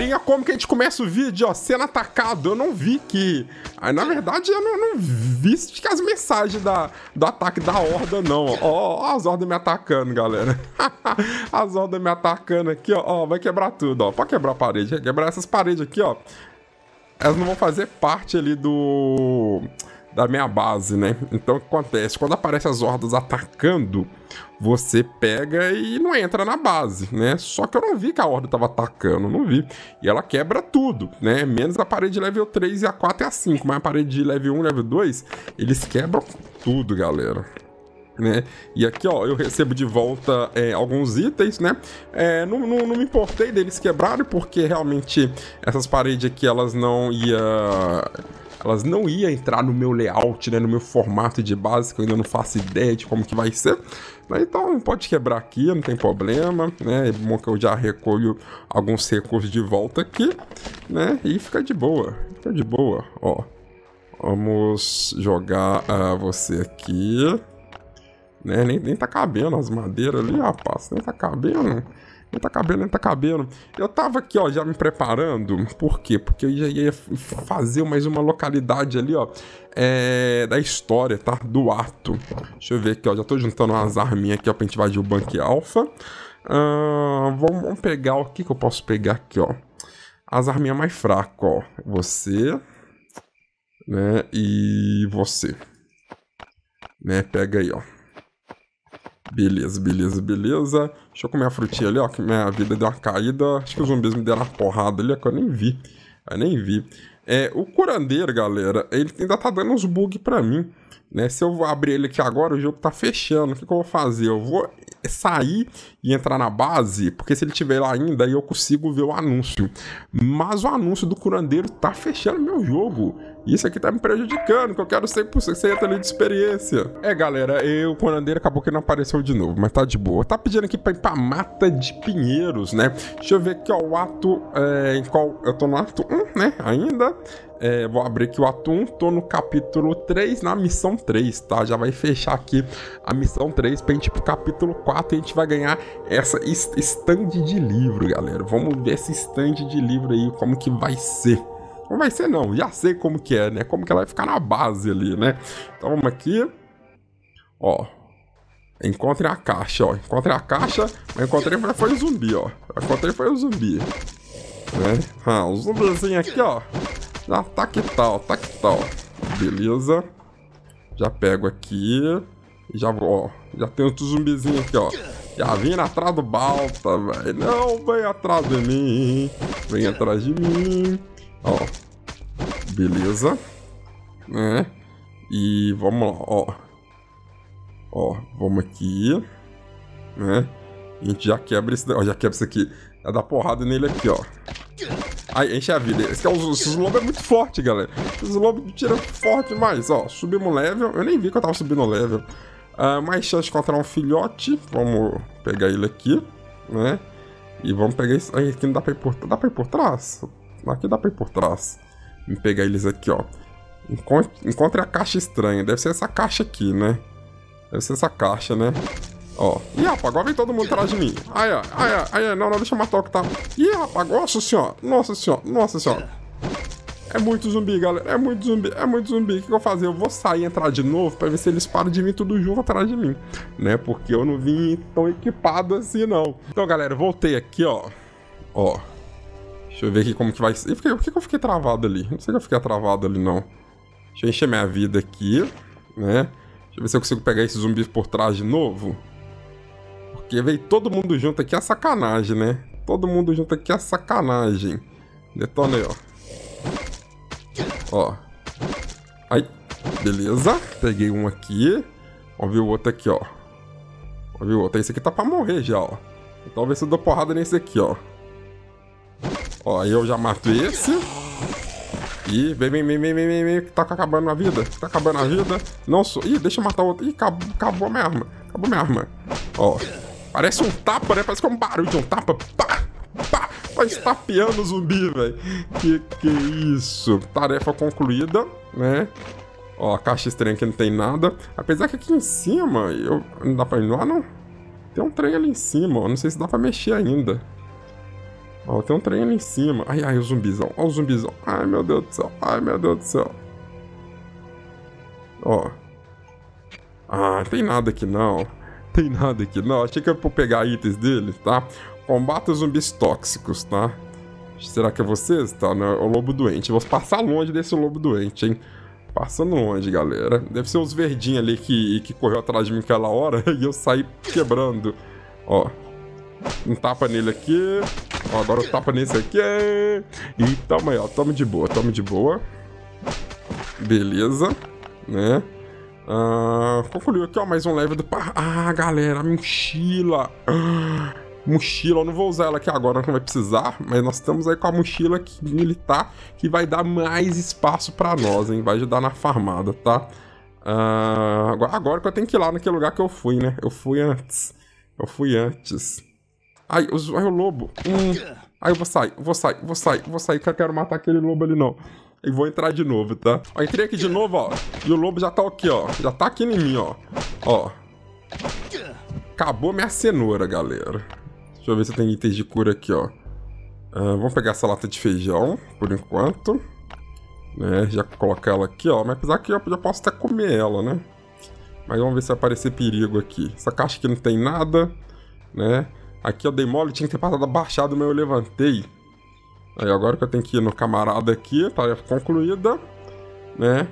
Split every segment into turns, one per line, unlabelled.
galerinha, como que a gente começa o vídeo, ó, sendo atacado. Eu não vi que... Aí, na verdade, eu não vi as mensagens do ataque da horda, não. Ó, as hordas me atacando, galera. As hordas me atacando aqui, ó, vai quebrar tudo, ó. Pode quebrar a parede, vai quebrar essas paredes aqui, ó. Elas não vão fazer parte ali da minha base, né? Então, o que acontece? Quando aparecem as hordas atacando, você pega e não entra na base, né? Só que eu não vi que a horda tava atacando, não vi. E ela quebra tudo, né? Menos a parede level 3 e a 4 e a 5. Mas a parede de level 1 e level 2, eles quebram tudo, galera. Né? E aqui, ó, eu recebo de volta alguns itens, né? Não me importei deles quebrarem, porque realmente essas paredes aqui, elas não iam entrar no meu layout, né? No meu formato de base, que eu ainda não faço ideia de como que vai ser. Então, pode quebrar aqui, não tem problema, né? É bom que eu já recolho alguns recursos de volta aqui, né? E fica de boa, ó. Vamos jogar você aqui. Né? Nem tá cabendo as madeiras ali, rapaz. Nem tá cabendo. Nem tá cabendo. Eu tava aqui, ó, já me preparando. Por quê? Porque eu já ia fazer mais uma localidade ali, ó. Da história, tá? Do ato. Deixa eu ver aqui, ó. Já tô juntando umas arminhas aqui, ó, pra gente invadir o Bunker Alpha. Vamos pegar o que eu posso pegar aqui, ó. As arminhas mais fracas, ó. Você. Né? E você. Né? Pega aí, ó. Beleza. Deixa eu comer a frutinha ali, ó, que minha vida deu uma caída. Acho que os zumbis me deram uma porrada ali, ó, que eu nem vi. O curandeiro, galera, ele ainda tá dando uns bugs pra mim, né? Se eu vou abrir ele aqui agora, o jogo tá fechando. O que eu vou fazer? Eu vou sair e entrar na base, porque se ele tiver lá ainda, aí eu consigo ver o anúncio. Mas o anúncio do curandeiro tá fechando meu jogo. Isso aqui tá me prejudicando, que eu quero 100% ali de experiência. Galera, o curandeiro acabou que não apareceu de novo, mas tá de boa. Tá pedindo aqui pra ir pra Mata de Pinheiros, né? Deixa eu ver aqui, ó, o ato... em qual... Eu tô no ato 1, né? Ainda. Vou abrir aqui o ato 1, tô no capítulo 3, na missão 3, tá? Já vai fechar aqui a missão 3 pra gente ir pro capítulo 4 e a gente vai ganhar essa stand de livro, galera. Vamos ver esse stand de livro aí, como que vai ser. Não vai ser não, já sei como que é, né? Como que ela vai ficar na base ali, né? Então vamos aqui. Ó. Encontre a caixa, ó. Encontre a caixa, mas encontrei foi o zumbi, ó. Né? O zumbizinho aqui, ó. Já tá que tal. Beleza. Já pego aqui. E já vou, ó. Já tem outro zumbizinho aqui, ó. Já vindo atrás do Balta, velho. Não, vem atrás de mim. Vem atrás de mim. Ó. Beleza. Né? E vamos lá, ó. Ó, vamos aqui. Né? A gente já quebra esse... Ó, já quebra isso aqui. Já dá porrada nele aqui, ó. Aí, enche a vida. Esse lobo é muito forte, galera. Esse lobo tira forte demais. Ó, subimos level. Eu nem vi que eu tava subindo o level. Mais chance de encontrar um filhote. Vamos pegar ele aqui, né? E vamos pegar isso. Aí, aqui não dá pra ir por... Dá pra ir por trás? Aqui dá pra ir por trás. Vamos pegar eles aqui, ó. Encontre a caixa estranha. Deve ser essa caixa aqui, né? Deve ser essa caixa, né? Ó. Ih, rapaz, agora vem todo mundo atrás de mim. Ai, não, deixa eu matar o que tá. Ih, rapaz, nossa senhora. É muito zumbi, galera. É muito zumbi. O que eu vou fazer? Eu vou sair e entrar de novo pra ver se eles param de vir tudo junto atrás de mim, né? Porque eu não vim tão equipado assim, não. Então, galera, voltei aqui, ó. Ó. Deixa eu ver aqui como que vai ser. Por que eu fiquei travado ali? Não sei que eu fiquei travado ali, não. Deixa eu encher minha vida aqui, né? Deixa eu ver se eu consigo pegar esses zumbis por trás de novo. Porque veio todo mundo junto aqui, é sacanagem, né? Todo mundo junto aqui é sacanagem. Detona aí, ó. Ó. Aí. Beleza. Peguei um aqui. Vamos ver o outro aqui, ó. Vamos ver o outro. Esse aqui tá pra morrer já, ó. Então ver se eu dou porrada nesse aqui, ó. Ó, aí eu já mato esse. Ih, vem, que tá acabando a vida. Não sou... Ih, deixa eu matar o outro. Ih, acabou minha arma. Ó, parece um tapa, né? Parece que é um barulho de um tapa. Pá! Tá estapeando o zumbi, velho. Que isso? Tarefa concluída, né? Ó, a caixa estranha aqui não tem nada. Apesar que aqui em cima, não dá pra ir lá, não? Tem um trem ali em cima, ó. Não sei se dá pra mexer ainda. Ó, tem um trem ali em cima. Ai, ai, o zumbizão. Ó o zumbizão. Ai, meu Deus do céu. Ai, meu Deus do céu. Ó. Ah, tem nada aqui não. Tem nada aqui não. Achei que era pra pegar itens dele, tá? Combata os zumbis tóxicos, tá? Será que é vocês? Tá, né? O lobo doente. Vou passar longe desse lobo doente, hein? Passando longe, galera. Deve ser os verdinhos ali que correu atrás de mim aquela hora e eu saí quebrando. Ó. Um tapa nele aqui. Ó, agora eu tapa nesse aqui. E toma aí, ó. Toma de boa, toma de boa. Beleza. Né? Concluiu aqui, ó. Mais um level do... Ah, galera, a mochila. Mochila, eu não vou usar ela aqui agora, não vai precisar. Mas nós estamos aí com a mochila militar, que vai dar mais espaço pra nós, hein? Vai ajudar na farmada, tá? Agora que eu tenho que ir lá naquele lugar que eu fui, né? Eu fui antes. Ai, o lobo. Ai, eu vou sair, que eu quero matar aquele lobo ali, não. E vou entrar de novo, tá? Ó, entrei aqui de novo, ó. E o lobo já tá aqui, ó. Já tá aqui em mim, ó. Ó. Acabou minha cenoura, galera. Deixa eu ver se tem itens de cura aqui, ó. Vamos pegar essa lata de feijão, por enquanto. Né? Já colocar ela aqui, ó. Mas apesar que eu já posso até comer ela, né? Mas vamos ver se vai aparecer perigo aqui. Essa caixa aqui não tem nada, né? Aqui eu dei mole, tinha que ter passado abaixado, mas eu levantei. Aí agora que eu tenho que ir no camarada aqui, tarefa concluída, né?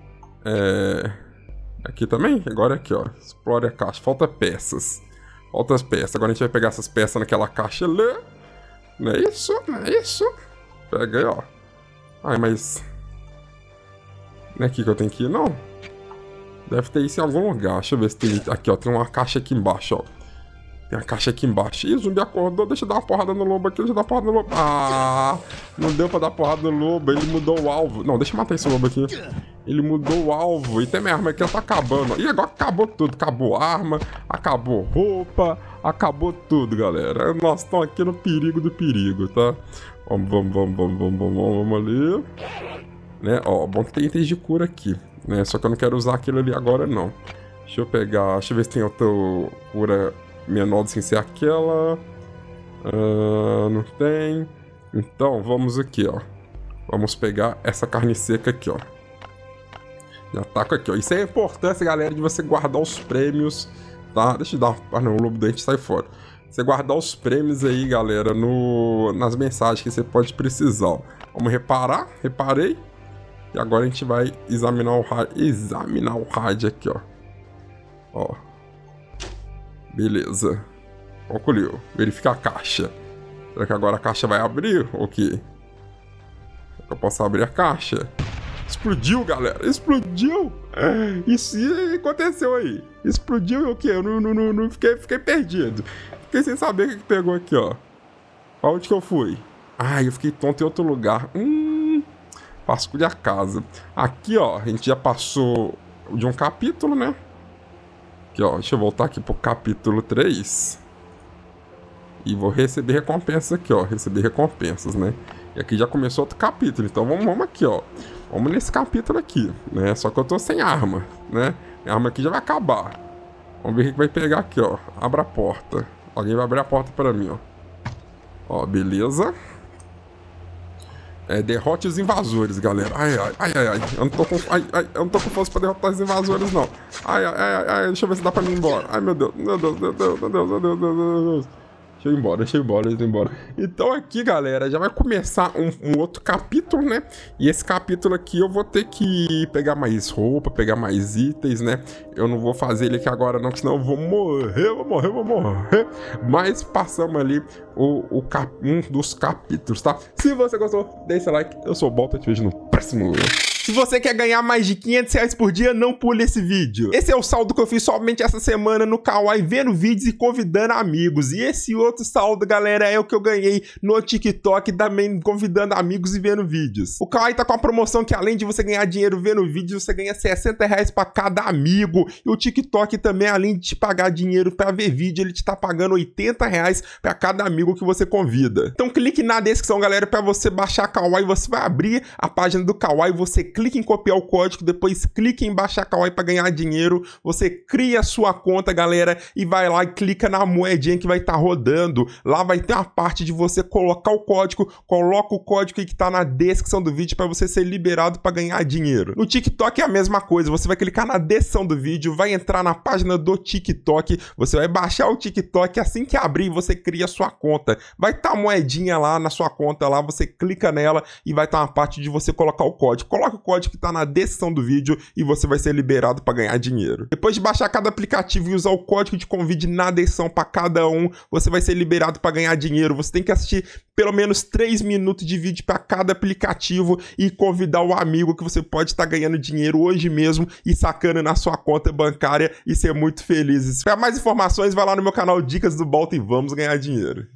Aqui também? Agora é aqui, ó. Explore a caixa. Falta peças. Falta as peças. Agora a gente vai pegar essas peças naquela caixa ali. Não é isso? Não é isso? Pega aí, ó. Ai, mas... Não é aqui que eu tenho que ir, não? Deve ter isso em algum lugar. Deixa eu ver se tem... Aqui, ó. Tem uma caixa aqui embaixo, ó. Tem a caixa aqui embaixo. Ih, o zumbi acordou. Deixa eu dar uma porrada no lobo aqui. Deixa eu dar uma porrada no lobo. Ah, não deu pra dar porrada no lobo. Ele mudou o alvo. Não, deixa eu matar esse lobo aqui. Ele mudou o alvo. E tem minha arma aqui, ela tá acabando. Ih, agora acabou tudo. Acabou arma, acabou roupa, acabou tudo, galera. Nós estamos aqui no perigo do perigo, tá? Vamos ali. Né? Ó, bom que tem itens de cura aqui, né? Só que eu não quero usar aquilo ali agora, não. Deixa eu pegar... Deixa eu ver se tem outra cura... menor sem ser aquela. Não tem. Então, vamos aqui, ó. Vamos pegar essa carne seca aqui, ó. Já tá aqui, ó. Isso é a importância, galera, de você guardar os prêmios, tá? Deixa eu dar... Ah, não, o lobo doente sai fora. Você guardar os prêmios aí, galera, nas mensagens que você pode precisar, ó. Vamos reparar. Reparei. E agora a gente vai examinar o rádio aqui, ó. Ó. Beleza. Concluiu. Verificar a caixa. Será que agora a caixa vai abrir? Ou o quê? Eu posso abrir a caixa? Explodiu, galera. Explodiu. Isso aconteceu aí. Explodiu e o quê? Eu não fiquei perdido. Fiquei sem saber o que pegou aqui, ó. Pra onde que eu fui? Ah, eu fiquei tonto em outro lugar. Vasculhe a casa. Aqui, ó. A gente já passou de um capítulo, né? Aqui, ó, deixa eu voltar aqui pro capítulo 3. E vou receber recompensa aqui, ó. Receber recompensas, né? E aqui já começou outro capítulo. Então vamos aqui, ó. Vamos nesse capítulo aqui, né? Só que eu tô sem arma, né? Minha arma aqui já vai acabar. Vamos ver o que vai pegar aqui, ó. Abra a porta. Alguém vai abrir a porta pra mim, ó. Ó, beleza. Derrote os invasores, galera. Ai. Eu não tô com força pra derrotar os invasores, não. Ai. Deixa eu ver se dá pra mim ir embora. Ai, meu Deus. Meu Deus. Deixa eu ir embora. Então aqui, galera, já vai começar um outro capítulo, né? E esse capítulo aqui eu vou ter que pegar mais roupa, pegar mais itens, né? Eu não vou fazer ele aqui agora não, senão eu vou morrer. Mas passamos ali um dos capítulos, tá? Se você gostou, deixa seu like. Eu sou o Bolta, te vejo no próximo vídeo. Se você quer ganhar mais de R$500 por dia, não pule esse vídeo. Esse é o saldo que eu fiz somente essa semana no Kawaii, vendo vídeos e convidando amigos. E esse outro saldo, galera, é o que eu ganhei no TikTok, também convidando amigos e vendo vídeos. O Kawaii tá com a promoção que, além de você ganhar dinheiro vendo vídeos, você ganha R$60 pra cada amigo. E o TikTok também, além de te pagar dinheiro pra ver vídeo, ele te tá pagando R$80 pra cada amigo que você convida. Então clique na descrição, galera, pra você baixar Kawaii. Você vai abrir a página do Kawaii, você clica em copiar o código, depois clica em baixar Kawaii para ganhar dinheiro, você cria a sua conta, galera, e vai lá e clica na moedinha que vai estar rodando. Lá vai ter uma parte de você colocar o código, coloca o código aí que tá na descrição do vídeo para você ser liberado para ganhar dinheiro. No TikTok é a mesma coisa, você vai clicar na descrição do vídeo, vai entrar na página do TikTok, você vai baixar o TikTok, assim que abrir você cria a sua conta. Vai estar a moedinha lá na sua conta, lá você clica nela e vai estar uma parte de você colocar o código. Coloca o código que está na descrição do vídeo e você vai ser liberado para ganhar dinheiro. Depois de baixar cada aplicativo e usar o código de convite na descrição para cada um, você vai ser liberado para ganhar dinheiro. Você tem que assistir pelo menos 3 minutos de vídeo para cada aplicativo e convidar o amigo que você pode estar ganhando dinheiro hoje mesmo e sacando na sua conta bancária e ser muito feliz. Para mais informações, vai lá no meu canal Dicas do Balta e vamos ganhar dinheiro.